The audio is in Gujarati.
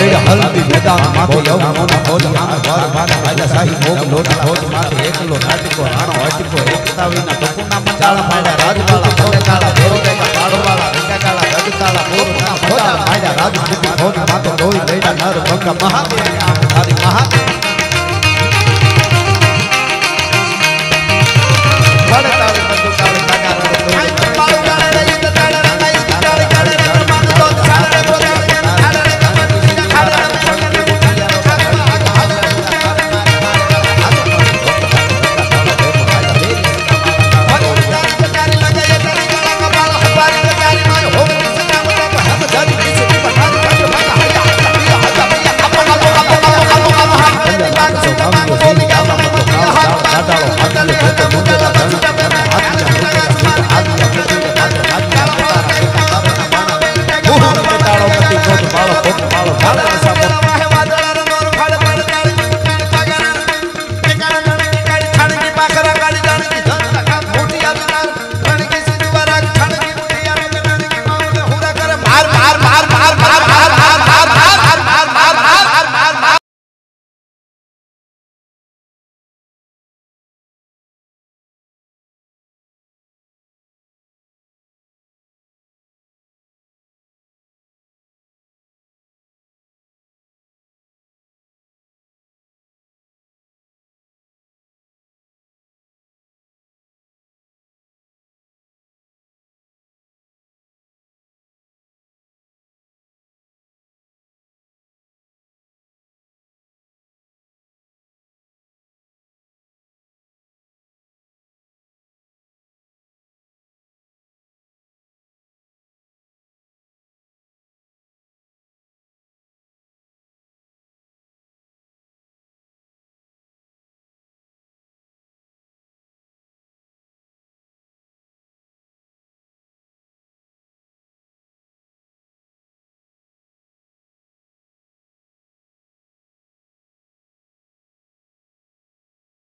વેડ હલ્દી મેદાન માથે યવનોના ભોજ આમે વાર ભાગા ભાજા સાહી ભોગ લોટા ભોજ માથે એકલો નાટકો રાણો અટકો એકતા વિના ટકુના મંડાળા પાડ્યા રાજવાળા ભોજ કાળા ભેરોડા પાડોવાળા રંગા કાળા ગજકાળા ભોજના ભોજા પાડ્યા રાજપૂતી ભોજ માથે ડોઈ વેડા નર ભંગા મહાદેવ આમ તારી મહાદેવ